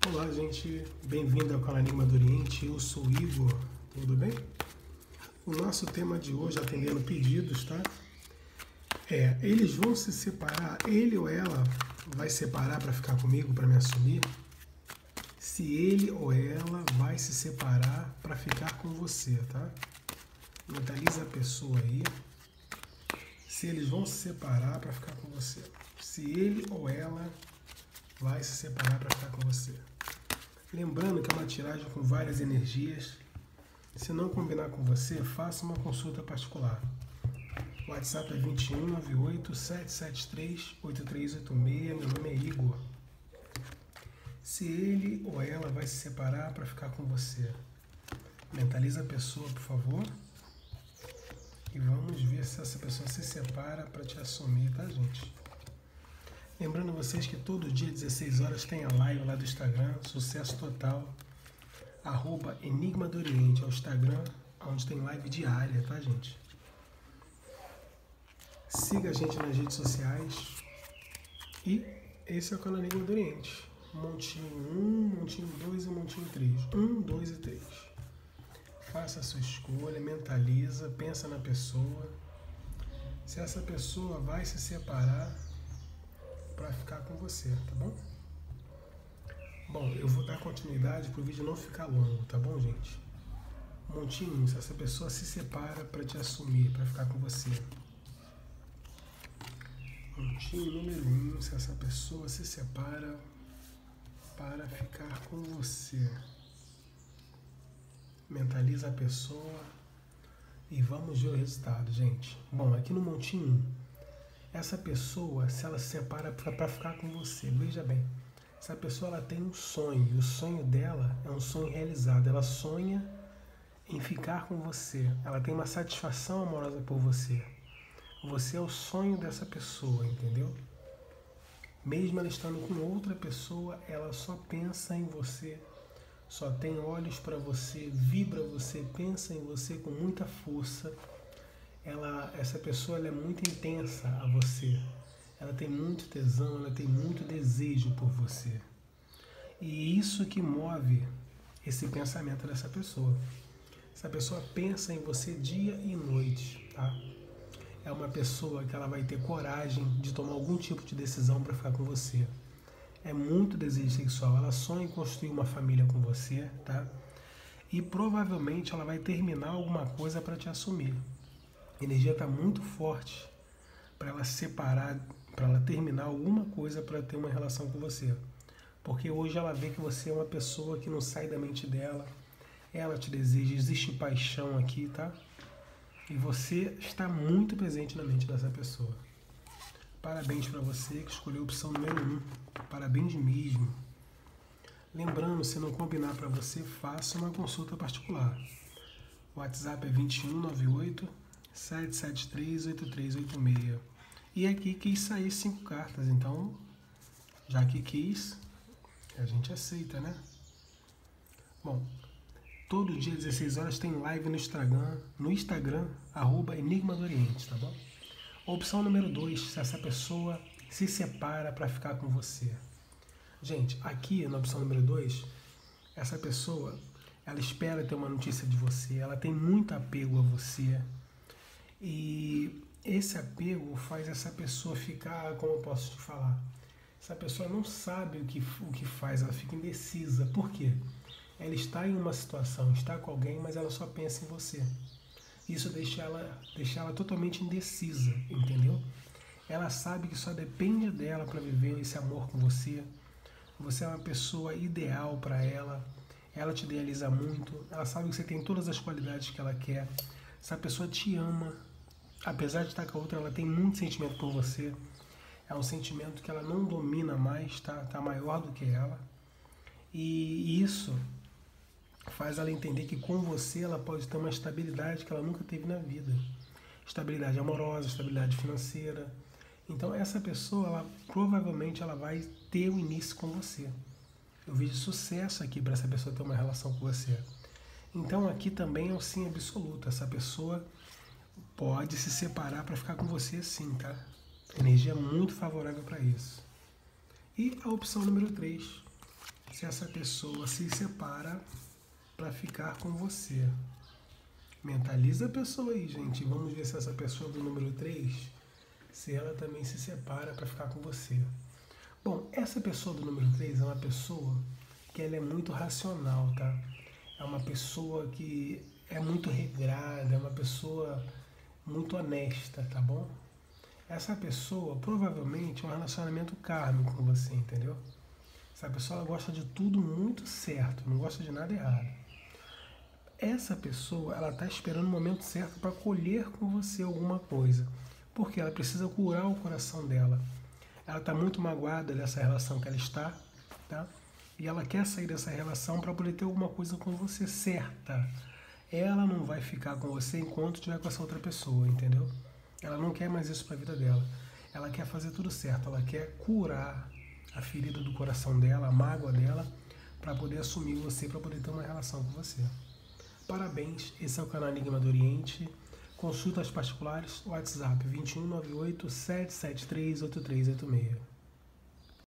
Olá, gente, bem-vindo ao canal Enigma do Oriente, eu sou o Igor, tudo bem? O nosso tema de hoje, atendendo pedidos, tá? Eles vão se separar, ele ou ela vai separar para ficar comigo, para me assumir? Se ele ou ela vai se separar para ficar com você, tá? Mentaliza a pessoa aí, se eles vão se separar para ficar com você. Se ele ou ela vai se separar para ficar com você. Lembrando que é uma tiragem com várias energias. Se não combinar com você, faça uma consulta particular. O WhatsApp é 2198-773-8386. Meu nome é Igor. Se ele ou ela vai se separar para ficar com você. Mentaliza a pessoa, por favor. E vamos ver se essa pessoa se separa para te assumir, tá, gente? Lembrando vocês que todo dia, 16 horas, tem a live lá do Instagram, sucesso total, @Enigma do Oriente, é o Instagram, onde tem live diária, tá, gente? Siga a gente nas redes sociais. E esse é o canal Enigma do Oriente. Montinho 1, montinho 2 e montinho 3. 1, 2 e 3. Faça a sua escolha, mentaliza, pensa na pessoa. Se essa pessoa vai se separar para ficar com você, tá bom? Bom, eu vou dar continuidade para o vídeo não ficar longo, tá bom, gente? Montinho, se essa pessoa se separa para te assumir, para ficar com você. Montinho número 1, se essa pessoa se separa para ficar com você. Mentaliza a pessoa e vamos ver o resultado, gente. Bom, aqui no montinho 1, essa pessoa, se ela se separa para ficar com você, veja bem, essa pessoa ela tem um sonho, e o sonho dela é um sonho realizado, ela sonha em ficar com você, ela tem uma satisfação amorosa por você. Você é o sonho dessa pessoa, entendeu? Mesmo ela estando com outra pessoa, ela só pensa em você, só tem olhos para você, vibra você, pensa em você com muita força. Essa pessoa ela é muito intensa a você, ela tem muito tesão, ela tem muito desejo por você. E isso que move esse pensamento dessa pessoa. Essa pessoa pensa em você dia e noite, tá? É uma pessoa que ela vai ter coragem de tomar algum tipo de decisão para ficar com você. É muito desejo sexual, ela sonha em construir uma família com você, tá? E provavelmente ela vai terminar alguma coisa para te assumir. A energia está muito forte para ela separar, para ela terminar alguma coisa para ter uma relação com você. Porque hoje ela vê que você é uma pessoa que não sai da mente dela, ela te deseja, existe paixão aqui, tá? E você está muito presente na mente dessa pessoa. Parabéns para você que escolheu a opção número 1. Parabéns mesmo. Lembrando, se não combinar para você, faça uma consulta particular. O WhatsApp é 2198-773-8386. E aqui quis sair 5 cartas, então, já que quis, a gente aceita, né? Bom, todo dia, 16 horas, tem live no Instagram, @Enigma do Oriente, tá bom? Opção número 2, se essa pessoa se separa para ficar com você. Gente, aqui na opção número 2, essa pessoa, ela espera ter uma notícia de você, ela tem muito apego a você. E esse apego faz essa pessoa ficar, como eu posso te falar? Essa pessoa não sabe o que faz, ela fica indecisa. Por quê? Ela está em uma situação, está com alguém, mas ela só pensa em você. Isso deixa ela totalmente indecisa, entendeu? Ela sabe que só depende dela para viver esse amor com você. Você é uma pessoa ideal para ela. Ela te idealiza muito. Ela sabe que você tem todas as qualidades que ela quer. Essa pessoa te ama. Apesar de estar com a outra, ela tem muito sentimento por você. É um sentimento que ela não domina mais, tá maior do que ela. E isso faz ela entender que com você ela pode ter uma estabilidade que ela nunca teve na vida. Estabilidade amorosa, estabilidade financeira. Então essa pessoa, provavelmente ela vai ter o início com você. Eu vejo sucesso aqui para essa pessoa ter uma relação com você. Então aqui também é um sim absoluto. Essa pessoa pode se separar para ficar com você sim, tá? Energia muito favorável para isso. E a opção número 3. se essa pessoa se separa para ficar com você. Mentaliza a pessoa aí, gente. Vamos ver se essa pessoa do número 3, se ela também se separa para ficar com você. Bom, essa pessoa do número 3 é uma pessoa que ela é muito racional, tá? É uma pessoa que é muito regrada, é uma pessoa muito honesta, tá bom? Essa pessoa provavelmente é um relacionamento kármico com você, entendeu? Essa pessoa ela gosta de tudo muito certo, não gosta de nada errado. Essa pessoa, ela está esperando o momento certo para colher com você alguma coisa. Porque ela precisa curar o coração dela. Ela está muito magoada dessa relação que ela está, tá? E ela quer sair dessa relação para poder ter alguma coisa com você certa. Ela não vai ficar com você enquanto estiver com essa outra pessoa, entendeu? Ela não quer mais isso para a vida dela. Ela quer fazer tudo certo. Ela quer curar a ferida do coração dela, a mágoa dela, para poder assumir você, para poder ter uma relação com você. Parabéns, esse é o canal Enigma do Oriente. Consultas particulares, WhatsApp 2198 773 8386.